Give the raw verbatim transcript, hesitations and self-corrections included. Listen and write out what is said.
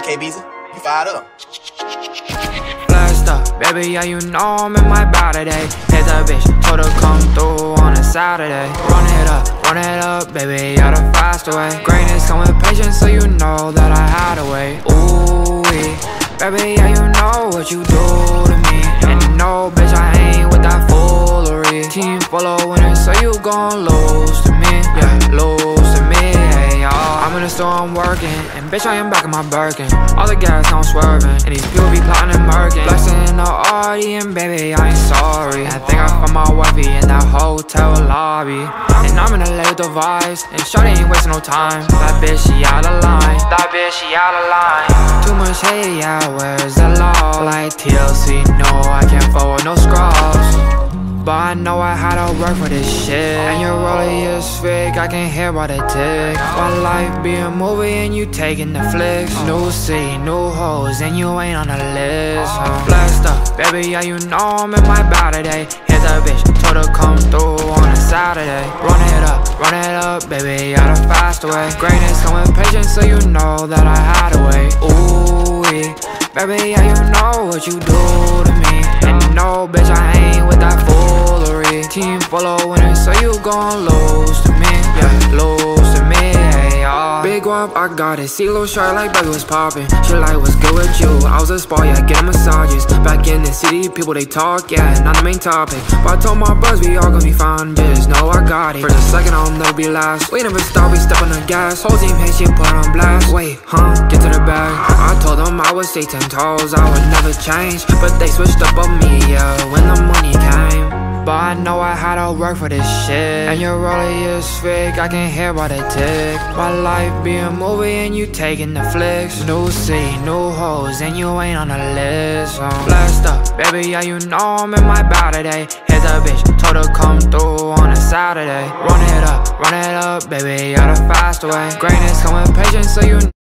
Okay, Beezy, you fired up. Blessed up, baby, yeah, you know I'm in my body today. Hit that bitch, told her come through on a Saturday. Run it up, run it up, baby, yeah, the faster way. Greatness come with patience, so you know that I had to wait. Ooh, baby, yeah, you know what you do to me. And you know, bitch, I ain't with that foolery. Team full of winners, so you gon' lose to me. Yeah, lose to me, hey, y'all. I'm in the store, I'm working, and bitch, I am back in my Birkin. All the gas, I'm swerving, and these people be plotting and murking. Flexing the Audi, and baby, I ain't sorry. I think I found my wifey in that hotel lobby. And I'm in the late with the vibes, and shawty ain't wasting no time. That bitch, she out of line. That bitch, she out of line. Too much hate, yeah, where's the law? Like T L C, no, I can't forward no scrolls. But I know I had to work for this shit. And your rollie is fake, I can hear by the tick. My life be a movie and you taking the flicks. New city, new hoes, and you ain't on the list. huh? Blessed up, baby, yeah, you know I'm in my body today. Hit that bitch, told her come through on a Saturday. Run it up, run it up, baby, yeah, the faster way. Greatness come with patience, so you know that I had to wait. Ooh, baby, yeah, you know what you do to me. And you know, bitch, I ain't with that foolery. Team full of winners, so you gon' lose to me. Yeah, lose to me, hey, y'all. Big whoop, I got it. See little short like baby was poppin'. She like, what's good with you? I was a spa, yeah, getting massages. Back in the city, people they talk, yeah, not the main topic. But I told my bros we all gonna be fine, just know I got it. For a second, I'll never be last. We never stop, we step on the gas. Whole team hit shit, put on blast. Wait, huh? Get to the bag. I told them I would stay ten toes, I would never change. But they switched up on me, yeah, when the money came. But I know I had to work for this shit. And your rollie is fake, I can hear by the tick. My life be a movie and you taking the flicks. New city, new hoes, and you ain't on the list. huh? Blessed up, baby, yeah, you know I'm in my body today. Hit that bitch, told her come through on a Saturday. Run it up, run it up, baby, yeah, the faster way. Greatness come with patience, so you